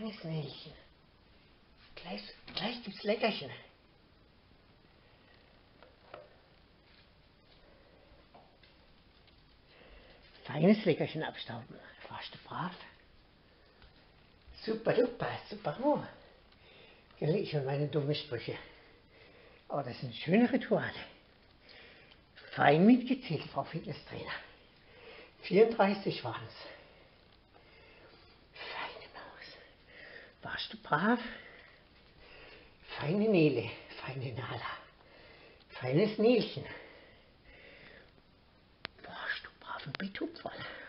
Feines Nelchen. Gleich gibt's Leckerchen. Feines Leckerchen abstauben. Warst du brav? Super duper, super roh. Gell, ich und meine dummen Sprüche. Aber das sind schöne Rituale. Fein mitgezählt, Frau Fitnesstrainer. 34 waren es. Feine Maus. Warst du brav? Feine Nele, feine Nala. Feines Nelchen. Warst du brav im Bett, Hupferl?